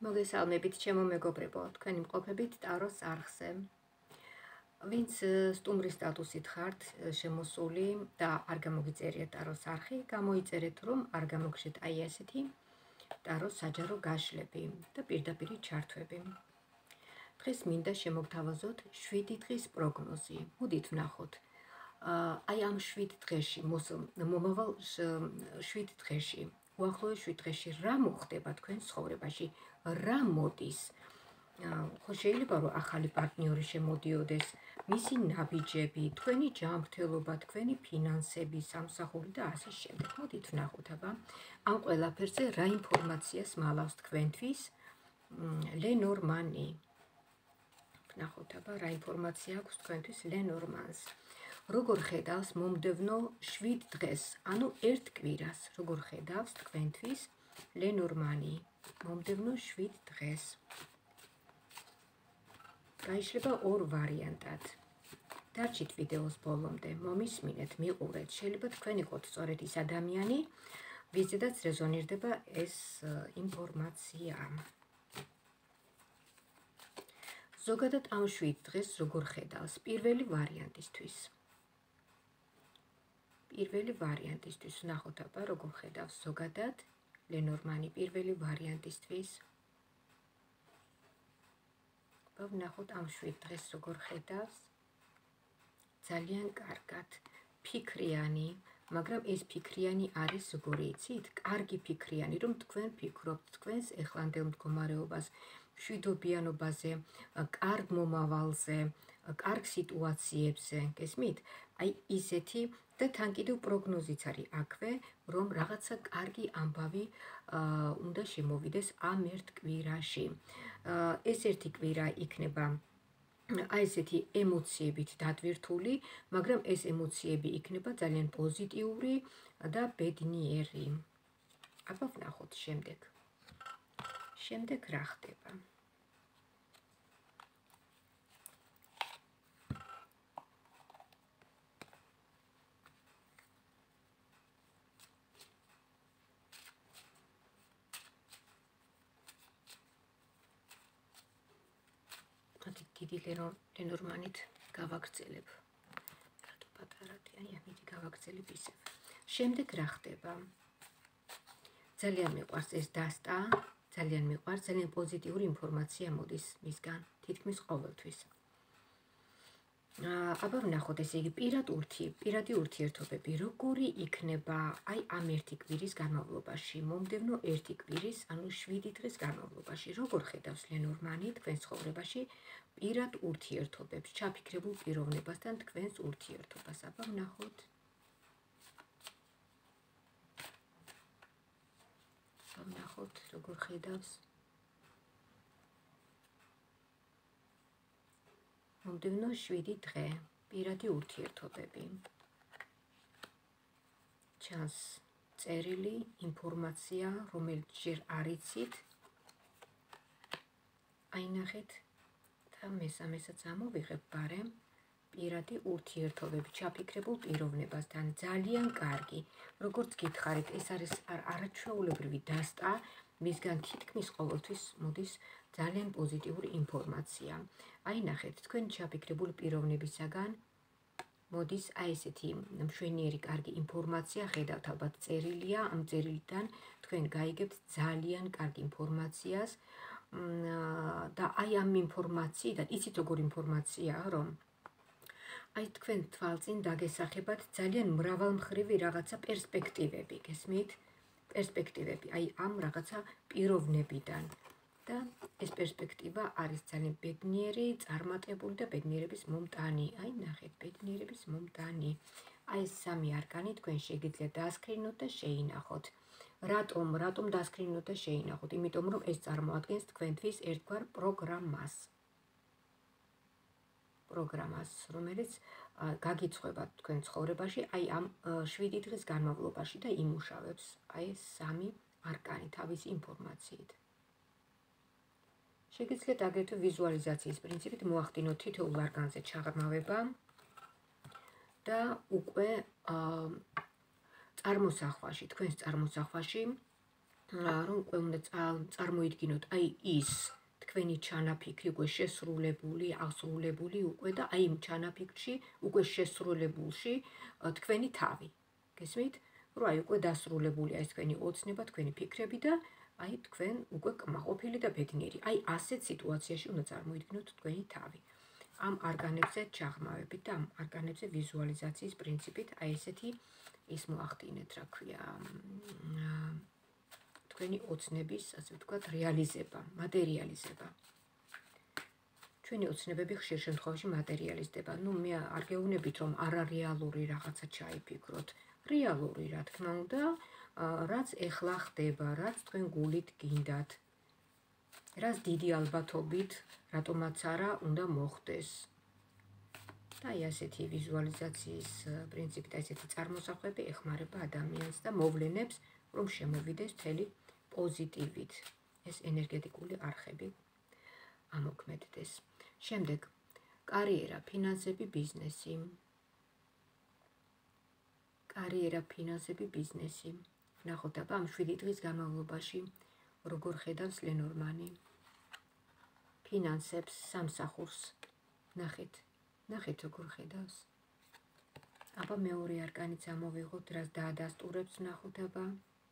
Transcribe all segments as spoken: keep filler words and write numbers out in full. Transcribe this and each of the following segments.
მოგესალმებით, ჩემო მეგობრებო, თქვენი მყოფებით ტაროს არხზე. ვინც სტუმრის სტატუსით ხართ შემოსული და არ გამოგიწერიათ ტაროს არხი, გამოიწერეთ, რომ არ გამოგშეთ აი ასეთი ტაროს საჯარო გაშლები და პირდაპირ ჩართვები. დღეს მინდა შემოგთავაზოთ შვიდი დღის პროგნოზი. მოდით ვნახოთ. აი ამ შვიდ დღეში, მომავალ შვიდ დღეში, უახლოეს შვიდ დღეში რა მოხდება თქვენ ცხოვრებაში, რა მოდის. ხო შეიძლება რომ ახალი პარტნიორი შემოდიოდეს, მისი ნაბიჯები, თქვენი ჯანმრთელობა, თქვენი ფინანსები, სამსახური და ასე შემდეგ. მოდით ვნახოთ, აბა ამ ყველაფერზე რა ინფორმაციას მალავს თქვენთვის ლენორმანი. ვნახოთ, აბა რა ინფორმაცია აქვს თქვენთვის ლენორმანს. როგორ ხედავს მომდევნო შვიდ დღეს, ანუ ერთ კვირას, როგორ ხედავს თქვენთვის ლენორმანი მომდევნო შვიდ დღეს. გაიშლება ორ ვარიანტად. დარჩით ვიდეოს ბოლომდე, მომისმინეთ, მიყურეთ. შეიძლება თქვენ იყოთ სწორედ ის ადამიანი, ვიზედაც რეზონირდება ეს ინფორმაცია. ზოგადად ამ შვიდ დღეს როგორ ხედავს პირველი ვარიანტისთვის. პირველი ვარიანტისთვის ვნახოთ, აბა როგორ ხედავს ზოგადად ლენორმანი პირველი ვარიანტისთვის. აბა ვნახოთ ამ შვიდ დღეს როგორ ხედავს. ძალიან კარგად, ფიქრიანი, მაგრამ ეს ფიქრიანი არის როგორი იცით? კარგი ფიქრიანი, რომ თქვენ ფიქრობთ თქვენს ეხლანდელ მდგომარეობას, მშვიდობიანობაზე, კარგ მომავალზე, კარგ სიტუაციებზე, გესმით? აი ისეთი და თან კიდევ პროგნოზიც არის აქვე, რომ რაღაცა კარგი ამბავი უნდა შემოვიდეს ამ ერთ კვირაში. ეს ერთი კვირა იქნება აი ესეთი ემოციებით დადვირთული, მაგრამ ეს ემოციები იქნება ძალიან პოზიტიური და ბედნიერი. აბა ვნახოთ შემდეგ. შემდეგ რა ხდება? დიდი ლენორმანით გავაგრძელებ. რატო პატარათი, აი ამით გავაგრძელებ ისევ. შემდეგ რა ხდება? ძალიან მიყვარს ეს დასტა, ძალიან მიყვარს, ძალიან პოზიტიური ინფორმაცია მოდის მისგან, თითქმის ყოველთვის. აბა ვნახოთ, ესე იგი პირადი ურთიერთობები როგორი იქნება აი ამ ერთი კვირის განმავლობაში, მომდევნო ერთი კვირის, ანუ შვიდი დღის განმავლობაში, როგორ ხედავს ლენორმანი თქვენ ცხოვრებაში პირად ურთიერთობებს, ჩაფიქრებულ პიროვნებასთან თქვენს ურთიერთობას. აბა ვნახოთ. აბა ვნახოთ, როგორ ხედავს მომდევნო შვიდი დღე, პირადი ურთიერთობები. ჩანს წერილი, ინფორმაცია, რომელიც ჯერ არ იცით. აი ნახეთ და მესამესაც ამოვიღებ ბარემ პირადი ურთიერთობები, ჩაფიქრებულ პიროვნებასთან, ძალიან კარგი. როგორც გითხარით, ეს არის არაჩვეულებრივი დასტა, მისგან თითქმის ყოველთვის მოდის ძალიან პოზიტიური ინფორმაცია. აი ნახეთ, თქვენ ჩაფიქრებული პიროვნებისაგან მოდის აი ესეთი მშვენიერი კარგი ინფორმაცია, ხედავთ ალბათ წერილია, ამ წერილიდან თქვენ გაიგებთ ძალიან კარგ ინფორმაციას და აი ამ ინფორმაციიდან, იცით როგორ ინფორმაციაა, რომ აი თქვენ თვალწინ დაგესახებათ ძალიან მრავალმხრივი რაღაცა პერსპექტივები, გესმით? პერსპექტივები, აი ამ რაღაცა პიროვნებიდან. და ეს პერსპექტივა არის ძალიან ბედნიერი, წარმატებული და ბედნიერების მომტანი. აი ნახეთ, ბედნიერების მომტანი. აი ეს სამი არკანი თქვენ შეგიძლიათ დაასკრინოთ და შეინახოთ. რატომ, რატომ დაასკრინოთ და შეინახოთ? იმიტომ რომ ეს წარმოადგენს თქვენთვის ერთგვარ პროგრამას. პროგრამას, რომელიც გაგიცხება თქვენ ცხოვრებაში, აი ამ შვიდი დღის განმავლობაში და იმუშავებს აი ეს სამი არკანი თავისი ინფორმაციით. შეგიძლიათ აგრეთვე ვიზუალიზაციის პრინციპით მოახდინოთ თითოეულ არკანზე ჩაღრმავება და უკვე წარმოსახვაში, თქვენს წარმოსახვაში რომ უნდა წარმოიდგინოთ აი ის თქვენი ჩანაფიქრი უკვე შესრულებული, აღსრულებული უკვე და აი იმ ჩანაფიქრში უკვე შესრულებულში თქვენი თავი. გესმით? რომ აი უკვე დასრულებულია ეს თქვენი ოცნება, თქვენი ფიქრები და აი თქვენ უკვე კმაყოფილი და ბედნიერი. აი ასეთ სიტუაციაში უნდა წარმოიდგინოთ თქვენი თავი. ამ არგანებზე ჩაღრმავებით და ამ არგანებზე ვიზუალიზაციის პრინციპით აი ესეთი ის მოახდინეთ, რა ქვია, თქვენი ოცნების, ასე ვთქვათ, რეალიზება, მატერიალიზება. ჩვენი ოცნებები ხშირ შემთხვევაში მატერიალიზდება. ნუ მე არ გეუბნებით, რომ არარეალური რაღაცა ჩაიფიქროთ. რეალური, რა თქმა უნდა, რაც ეხლა ხდება, რაც თქვენ გულით გინდათ. რაც დიდი ალბათობით, რატომაც არა, უნდა მოხდეს. და აი ასეთი ვიზუალიზაციის პრინციპით, ესეთი წარმოსახვები ეხმარება ადამიანს და მოვლენებს, რომ შემოვიდეს მთელი პოზიტივით. ეს ენერგეტიკული არხები ამოქმედდეს. შემდეგ, კარიერა, ფინანსები, ბიზნესი. კარიერა, ფინანსები, ბიზნესი. ნახოთ აბა ამ შვიდი დღის განმავლობაში როგორ ხედავს ლენორმანი ფინანსებს, სამსახურს. ნახეთ, ნახეთ როგორ ხედავს. აბა მეორე არკანიც ამოვიღოთ, რაც დაადასტურებს, ნახოთ აბა.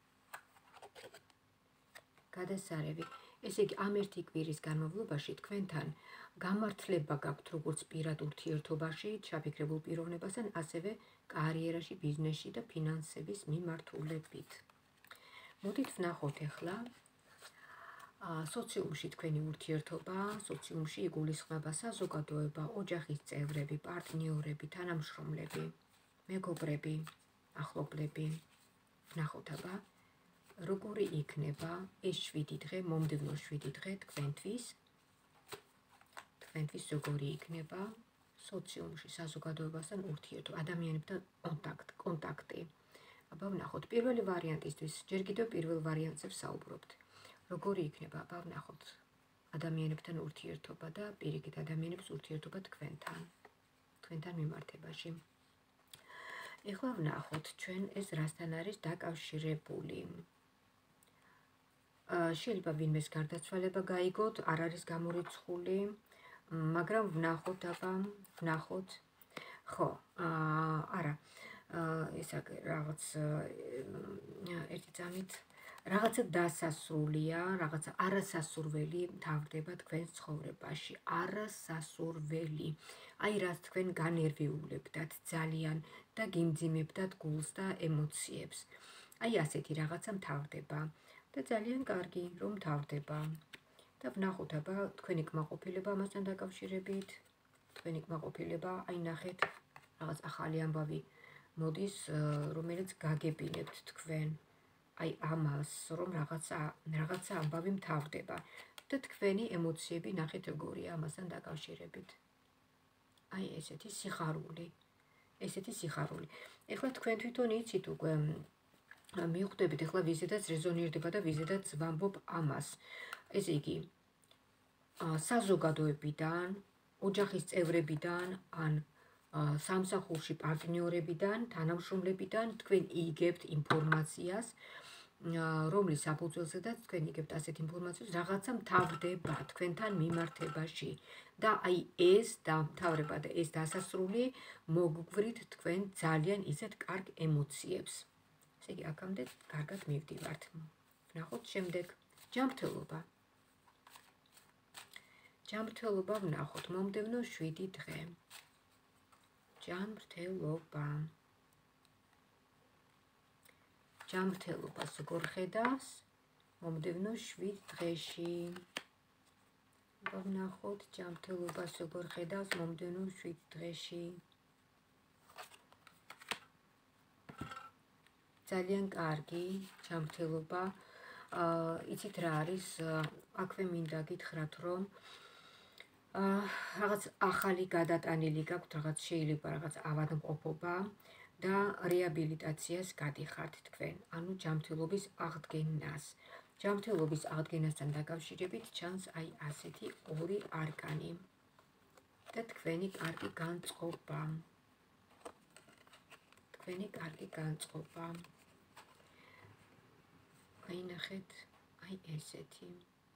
გადასარევი. ესე იგი, ამ ერთი კვირის განმავლობაში თქვენთან გამართლება გაქვთ როგორც პირად ურთიერთობაში, ჩაფიქრებულ პიროვნებასთან, ასევე კარიერაში, ბიზნესში და ფინანსების მიმართულებით. მოდით ვნახოთ ახლა სოციუმში თქვენი ურთიერთობა, სოციუმში იგულისხმება საზოგადოება, ოჯახის წევრები, პარტნიორები, თანამშრომლები, მეგობრები, ახლობლები. ვნახოთ აბა როგორი იქნება ეს შვიდი დღე, მომდევნო შვიდი დღე თქვენთვის. თქვენთვის როგორი იქნება სოციუმში საზოგადოებასთან ურთიერთობა, ადამიანებთან კონტაქტი. აბა ვნახოთ პირველი ვარიანტისთვის, ჯერ კიდევ პირველ ვარიანტზე ვსაუბრობთ. როგორი იქნება, აბა ვნახოთ ადამიანებთან ურთიერთობა და პირიქით ადამიანების ურთიერთობა თქვენთან, თქვენთან მიმართებაში. ეხლა ვნახოთ ჩვენ ეს რასთან არის დაკავშირებული. შეიძლება ვინმეს გარდაცვალება გაიგოთ, არ არის გამორიცხული, მაგრამ ვნახოთ აბა, ვნახოთ. ხო, არა, ეს რაღაც ერთი წამით რაღაცა დასასრულია, რაღაცა არასასურველი მთავრდება თქვენს ცხოვრებაში, არასასურველი. აი რაც თქვენ განერვიულებდათ ძალიან და გიმძიმებდათ გულს და ემოციებს. აი ასეთი რაღაცა მთავრდება და ძალიან კარგი რომ მთავრდება. და ვნახოთ აბა თქვენი კმაყოფილება ამასთან დაკავშირებით, თქვენი კმაყოფილება, აი ნახეთ, რაღაც ახალი ამბავი მოდის, რომელიც გაგებინებთ თქვენ. აი ამას, რომ რაღაცა რაღაცა ამბავი მთავრდება და თქვენი ემოციები ნახეთ როგორია ამასთან დაკავშირებით. აი ესეთი სიხარული, ესეთი სიხარული. ეხლა თქვენ თვითონ იცით უკვე მიხვდებით, ეხლა ვიზედაც რეზონირდება და ვიზედაც ვამბობ ამას. ესე იგი, საზოგადოებიდან, ოჯახის წევრებიდან, ან სამსახურში პარტნიორებიდან, თანამშრომლებიდან თქვენ იგებთ ინფორმაციას, რომლის საფუძველზედაც თქვენ იგებთ ასეთ ინფორმაციას, რაღაცა მთავრდება თქვენთან მიმართებაში და აი ეს დამთავრება და ეს დასასრული მოგგვირთ თქვენ ძალიან ისეთ კარგ ემოციებს. ესე იგი, აქამდე კარგად მივდივართ. ვნახოთ შემდეგ ჯანმრთელობა. ჯანმრთელობა ვნახოთ მომდევნო შვიდი დღე. ჯანმრთელობა. ჯანმრთელობას როგორ ხედავს მომდევნო შვიდ დღეში. ვნახოთ ჯანმრთელობას როგორ ხედავს მომდევნო შვიდ დღეში. ძალიან კარგი ჯანმრთელობა. იცით რა არის, აქვე მინდა გითხრათ, რომ რაღაც ახალი გადატანილი გაქვთ, რაღაც შეიძლება რაღაც ავადმყოფობა და რეაბილიტაციას გადიხართ თქვენ, ანუ ჯანმრთელობის აღდგენას. ჯანმრთელობის აღდგენასთან დაკავშირებით ჩანს აი ასეთი ორი არკანი და თქვენი კარგი განწყობა. თქვენი კარგი განწყობა. აი ნახეთ, აი ესეთი.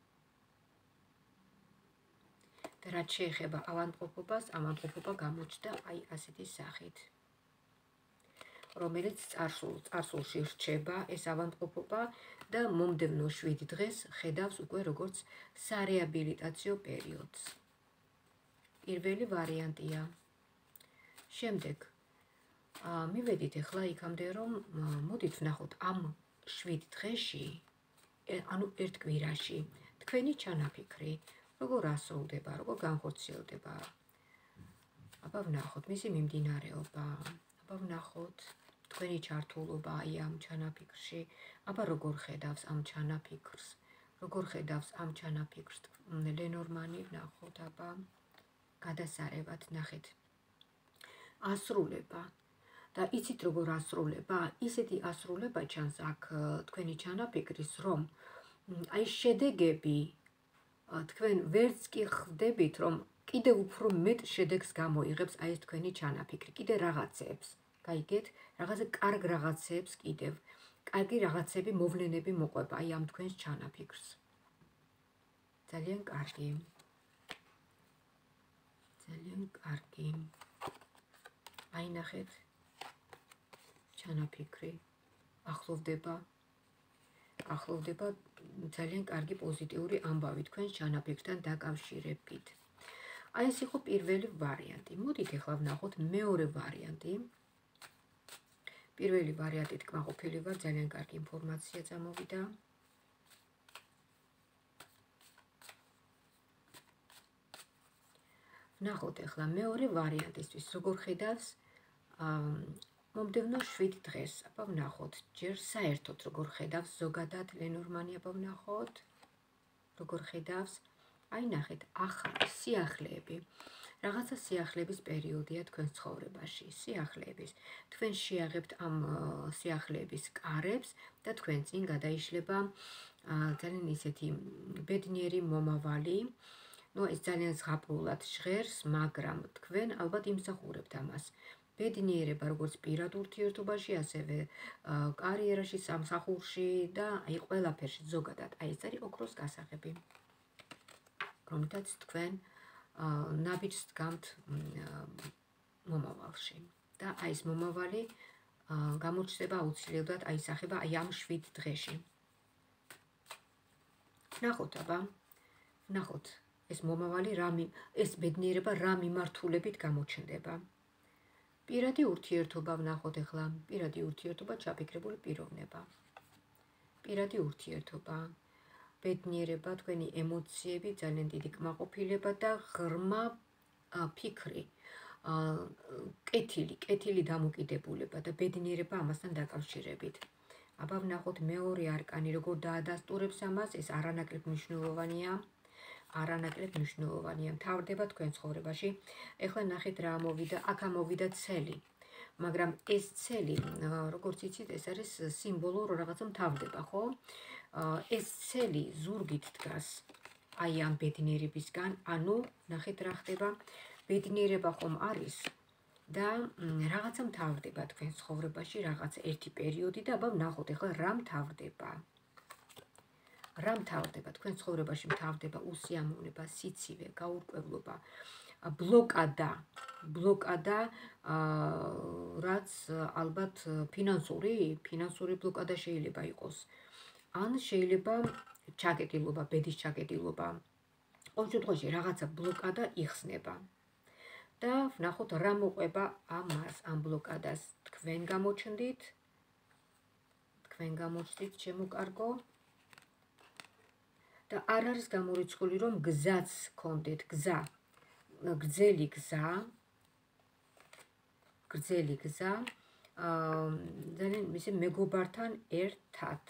და რაც შეეხება ავადმყოფობას, ავადმყოფობა გამოჩნდა აი ასეთი სახით, რომელიც წარსულ წარსულში რჩება ეს ავადმყოფობა და მომდევნო შვიდ დღეს ხედავს უკვე როგორც სარეაბილიტაციო პერიოდს. პირველი ვარიანტია. შემდეგ მივედით ახლა იქამდე, რომ მოდით ვნახოთ ამ შვიდ დღეში, ანუ ერთ კვირაში, თქვენი ჩანაფიქრი, როგორ ასრულდება, როგორ განხორციელდება. აბა ვნახოთ მისი მიმდინარეობა, აბა ვნახოთ თქვენი ჩართულობა აი ამ ჩანაფიქრში, აბა როგორ ხედავს ამ ჩანაფიქრს, როგორ ხედავს ამ ჩანაფიქრს ლენორმანი, ვნახოთ, აბა გადასარევად, ნახეთ. ასრულება. და იცით როგორ ასრულება? ისეთი ასრულება ჩანს აქ თქვენი ჩანაფიქრის, რომ აი შედეგები თქვენ ვერც კი ხვდებით, რომ კიდევ უფრო მეტ შედეგს გამოიღებს აი ეს თქვენი ჩანაფიქრი, კიდე რაღაცებს. გაიგეთ? რაღაცა კარგ რაღაცებს კიდევ. კარგი რაღაცები, მოვლენები მოყვება აი ამ თქვენს ჩანაფიქრს. ძალიან კარგი. ძალიან კარგი. აი ნახეთ. ჩანაფიქრი ახლოვდება ახლოვდება ძალიან კარგი პოზიტიური ამბავი თქვენს ჩანაფიქრთან დაკავშირებით. აი ეს იყო პირველი ვარიანტი. მოდით ახლა ვნახოთ მეორე ვარიანტი. პირველი ვარიანტით კმაყოფილი ვარ, ძალიან კარგი ინფორმაცია წამოვიდა. ვნახოთ ახლა მეორე ვარიანტისთვის, როგორ ხედავს მომდევნო შვიდ დღეს. აბა ვნახოთ, ჯერ საერთოდ როგორ ხედავს ზოგადად ლენორმანი, აბა ვნახოთ, როგორ ხედავს. აი ნახეთ, ახალი სიახლეები. რაღაცა სიახლეების პერიოდია თქვენ ცხოვრებაში, სიახლეების. თქვენ შეაღებთ ამ სიახლეების კარებს და თქვენ წინ გადაიშლება ძალიან ისეთი ბედნიერი მომავალი. ნუ ეს ძალიან ზღაპრულად ჟღერს, მაგრამ თქვენ ალბათ იმსახურებთ ამას. ბედნიერება როგორც პირად ურთიერთობაში, ასევე კარიერაში, სამსახურში და აი ყველაფერში ზოგადად. აი ეს არის ოქროს გასაღები. რომლითაც თქვენ ნაბიჯს დგამთ მომავალში. და აი ეს მომავალი გამოჩნდება აუცილებლად აისახება აი ამ შვიდ დღეში. ვნახოთ აბა, ვნახოთ ეს მომავალი რა ეს ბედნიერება რა მიმართულებით გამოჩნდება. პირადი ურთიერთობა ვნახოთ ახლა, პირადი ურთიერთობა, ჩაფიქრებული პიროვნება. პირადი ურთიერთობა, ბედნიერება, თქვენი ემოციები, ძალიან დიდი კმაყოფილება და ღრმა ფიქრი, კეთილი, კეთილი დამოკიდებულება და ბედნიერება ამასთან დაკავშირებით. აბა ვნახოთ მეორე არკანი, როგორ დაადასტურებს ამას, ეს არანაკლებ მნიშვნელოვანია. არანაკლებ მნიშვნელოვანია. მთავრდება თქვენ ცხოვრებაში. ეხლა ნახეთ რა ამოვიდა, აქ ამოვიდა ცელი. მაგრამ ეს ცელი, როგორც იცით, ეს არის სიმბოლო, რომ რაღაცა მთავრდება, ხო? ეს ცელი ზურგით დგას აი ამ ბედნიერებისგან, ანუ ნახეთ რა ხდება, ბედნიერება ხომ არის და რაღაცა მთავრდება თქვენ ცხოვრებაში, რაღაცა ერთი პერიოდი და აბა ვნახოთ ეხლა რა მთავრდება. რა მთავრდება თქვენ ცხოვრებაში, მთავრდება უსიამოვნება, სიცივე, გაურკვევლობა, ბლოკადა, ბლოკადა, რაც ალბათ ფინანსური, ფინანსური ბლოკადა შეიძლება იყოს. ან შეიძლება ჩაკეტილობა, ბედის ჩაკეტილობა. ყოველ შემთხვევაში რაღაცა ბლოკადა იხსნება. და ვნახოთ რა მოყვება ამას, ამ ბლოკადას. თქვენ გამოჩნდით, თქვენ გამოჩნდით, ჩემო კარგო. და არ არის გამორიცხული, რომ გზაც გქონდეთ, გზა, გრძელი გზა, გრძელი გზა, ძალიან ისე მეგობართან ერთად.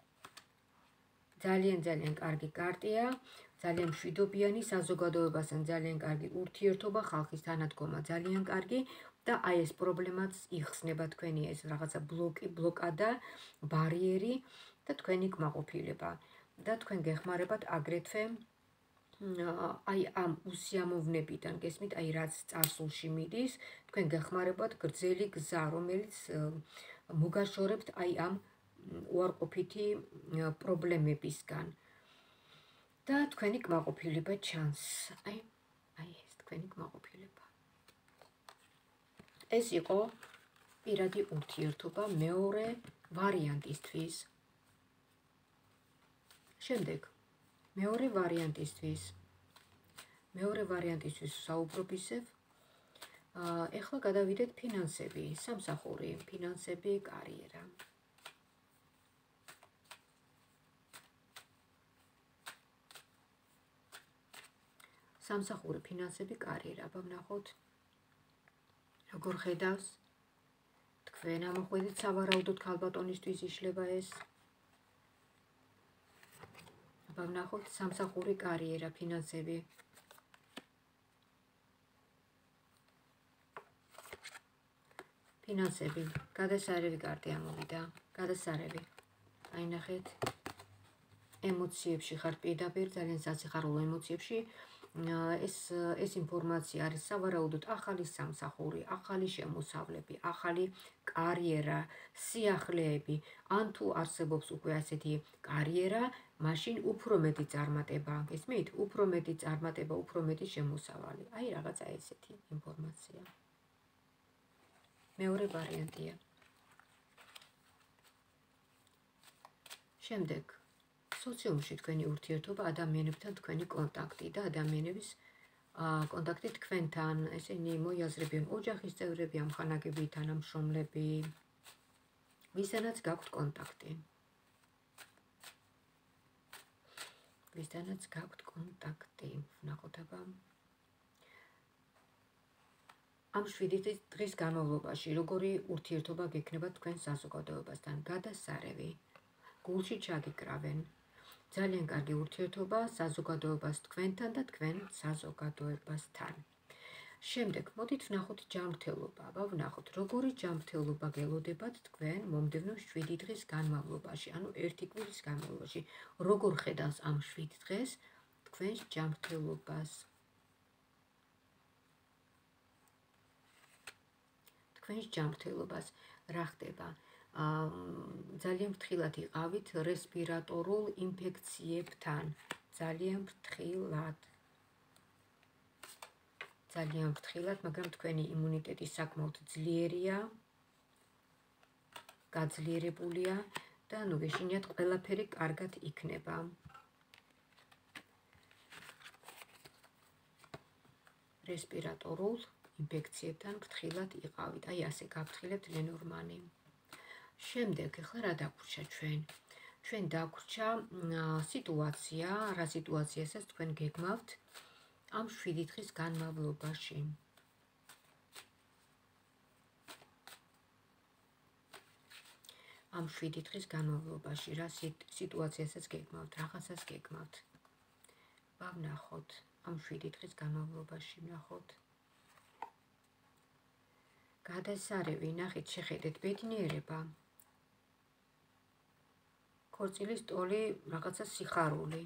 ძალიან ძალიან კარგი კარტია, ძალიან მშვიდობიანი, საზოგადოებასთან ძალიან კარგი ურთიერთობა, ხალხის თანადგომა ძალიან კარგი და აი ეს პრობლემაც იხსნება თქვენი ეს რაღაცა ბლოკი, ბლოკადა, ბარიერი და თქვენი კმაყოფილება. და თქვენ გეხმარებათ აგრეთვე აი ამ უსიამოვნებიდან, გესმით, აი რაც წარსულში მიდის, თქვენ გეხმარებათ გრძელი გზა, რომელიც მოგაშორებთ აი ამ უარყოფითი პრობლემებისგან და თქვენი კმაყოფილება ჩანს. აი, აი ეს თქვენი კმაყოფილება. ეს იყო პირადი ურთიერთობა მეორე ვარიანტისთვის. შემდეგ მეორე ვარიანტისთვის. მეორე ვარიანტისთვის ვსაუბრობ ისევ. ეხლა გადავიდეთ ფინანსები, სამსახური, ფინანსები, კარიერა. სამსახური, ფინანსები, კარიერა. აბა ვნახოთ, როგორ ხედავს თქვენ ამოხვედით სავარაუდოდ ქალბატონისთვის იშლება ეს. აბა ვნახოთ, სამსახური, კარიერა, ფინანსები. ფინანსები, გადასარევი კარტი ამოვიდა, გადასარევი. აი ნახეთ, ემოციებში ხართ პირდაპირ, ძალიან სასიხარულო ემოციებში. ეს ეს ინფორმაცია არის სავარაუდოდ ახალი სამსახური, ახალი შემოსავლები, ახალი კარიერა, სიახლეები, ან თუ არსებობს უკვე ასეთი კარიერა, მაშინ უფრო მეტი წარმატება, გესმით? უფრო მეტი წარმატება, უფრო მეტი შემოსავალი. აი რაღაცა ესეთი ინფორმაცია. მეორე ვარიანტია. შემდეგ სოციუმში თქვენი ურთიერთობა, ადამიანებთან თქვენი კონტაქტი და ადამიანების კონტაქტი თქვენთან, ესენი მოიაზრებიან ოჯახის წევრები, ამხანაგები, თანამშრომლები, ვისთანაც გაქვთ კონტაქტი. ვისთანაც გაქვთ კონტაქტი. ვნახოთ აბა. ამ შვიდი დღის განმავლობაში როგორი ურთიერთობა გექნება თქვენ საზოგადოებასთან, გადასარევი, გულში ჩაგიკრავენ. ძალიან კარგი ურთიერთობა საზოგადოებას თქვენთან და თქვენ საზოგადოებასთან. შემდეგ მოდით ვნახოთ ჯანმრთელობა. აბა ვნახოთ, როგორი ჯანმრთელობა გელოდებათ თქვენ მომდევნო შვიდი დღის განმავლობაში, ანუ ერთი კვირის განმავლობაში. როგორ ხედავს ამ შვიდ დღეს თქვენს ჯანმრთელობას? თქვენს ჯანმრთელობას რა ხდება? ძალიან ფრთხილად იყავით რესპირატორულ ინფექციებთან. ძალიან ფრთხილად. ძალიან ფრთხილად, მაგრამ თქვენი იმუნიტეტი საკმაოდ ძლიერია, გაძლიერებულია და ნუ გეშინიათ ყველაფერი კარგად იქნება. რესპირატორულ ინფექციებთან ფრთხილად იყავით. აი ასე გავფრთხილებთ ლენორმანი. შემდეგ, ახლა რა დაგვრჩა ჩვენ? ჩვენ დაგვრჩა სიტუაცია, რა სიტუაციასაც თქვენ გეგმავთ ამ შვიდი დღის განმავლობაში. ამ შვიდი დღის განმავლობაში რა სიტუაციასაც გეგმავთ, რაღაცას გეგმავთ. ვნახოთ, ამ შვიდი დღის განმავლობაში ვნახოთ. გადასარევი, ნახეთ, შეხედეთ, ბედნიერება. ქორწილის ტოლი, რაღაცა სიხარული.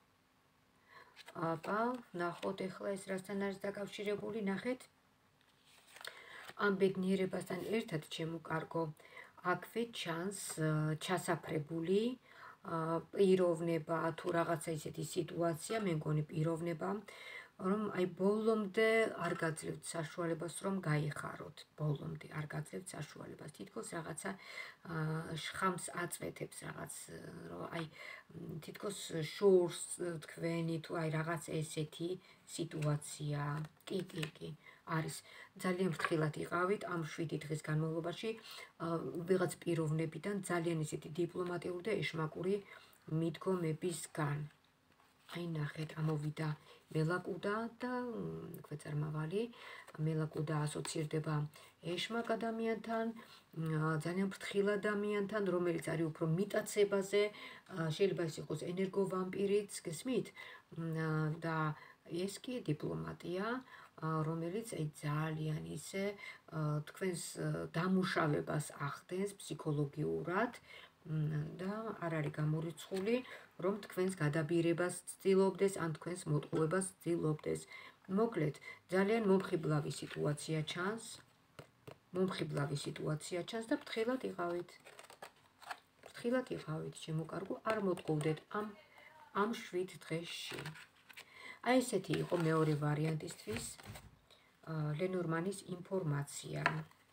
აბა, ვნახოთ ახლა ეს რასთან არის დაკავშირებული, ნახეთ. ამ ბედნიერებასთან ერთად, ჩემო კარგო, აქვე ჩანს ჩასაფრებული პიროვნება თუ რაღაცა ისეთი სიტუაცია, მე მგონი პიროვნება, რომ აი ბოლომდე არ გაძლევთ საშუალებას რომ გაიხაროთ, ბოლომდე არ გაძლევთ საშუალებას, თითქოს რაღაცა შხამს აწვეთებს რაღაც, რომ აი თითქოს შორს თქვენი თუ აი რაღაც ესეთი სიტუაცია, კი, კი, კი, არის. ძალიან ფრთხილად იყავით ამ შვიდი დღის განმავლობაში ვიღაც პიროვნებიდან ძალიან ისეთი დიპლომატიური და ეშმაკური მიდგომებისგან. აი ნახეთ, ამოვიდა მელაკუდა და ქვეწარმავალი. მელაკუდა ასოცირდება ეშმაკ ადამიანთან, ძალიან ფრთხილ ადამიანთან, რომელიც არის უფრო მიტაცებაზე, შეიძლება ის იყოს ენერგოვამპირიც, გესმით? და ეს კი დიპლომატია, რომელიც აი ძალიან ისე თქვენს დამუშავებას ახდენს ფსიქოლოგიურად და არ არის გამორიცხული, რომ თქვენს გადაბირებას ცდილობდეს, ან თქვენს მოტყუებას ცდილობდეს. მოკლედ, ძალიან მომხიბლავი სიტუაცია ჩანს. მომხიბლავი სიტუაცია ჩანს და ფრთხილად იყავით. ფრთხილად იყავით, ჩემო კარგო, არ მოტყუდეთ ამ ამ შვიდ დღეში. აი ესეთი იყო მეორე ვარიანტისთვის ლენორმანის ინფორმაცია.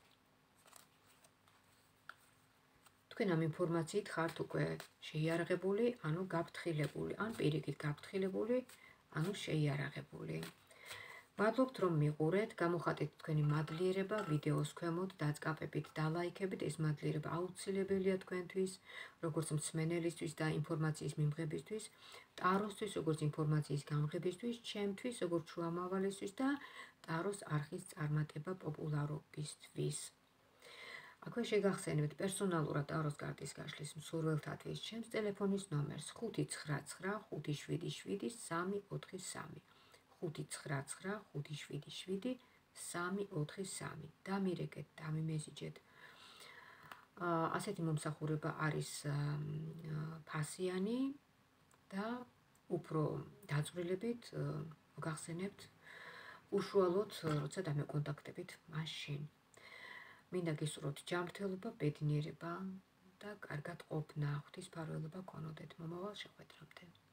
თქვენ ამ ინფორმაციით ხართ უკვე შეიარაღებული, ანუ გაფრთხილებული, ან პირიქით გაფრთხილებული, ანუ შეიარაღებული. მადლობთ, რომ მიყურეთ, გამოხატეთ თქვენი მადლიერება ვიდეოს ქვემოთ, დაწყაპებით, დალაიქებით, ეს მადლიერება აუცილებელია თქვენთვის, როგორც მსმენელისთვის და ინფორმაციის მიმღებისთვის, ტაროსთვის, როგორც ინფორმაციის გამღებისთვის, ჩემთვის, როგორც შუამავალისთვის და ტაროს არხის წარმატება პოპულარობისთვის. აქვე შეგახსენებთ პერსონალურად ტაროს კარტის გაშლის მსურველთათვის ჩემს ტელეფონის ნომერს ხუთი ცხრა ცხრა ხუთი შვიდი შვიდი სამი ოთხი სამი. ხუთი ცხრა ცხრა ხუთი შვიდი შვიდი სამი ოთხი სამი. დამირეკეთ, დამიმესიჯეთ. ასეთი მომსახურება არის ფასიანი და უფრო დაწვრილებით გახსენებთ უშუალოდ, როცა დამეკონტაქტებით მაშინ. მინდა გისურვოთ ჯანმრთელობა, ბედნიერება და კარგად ყოფნა, ღვთისმფარველობა გქონოდეთ მომავალ შეხვედრამდე.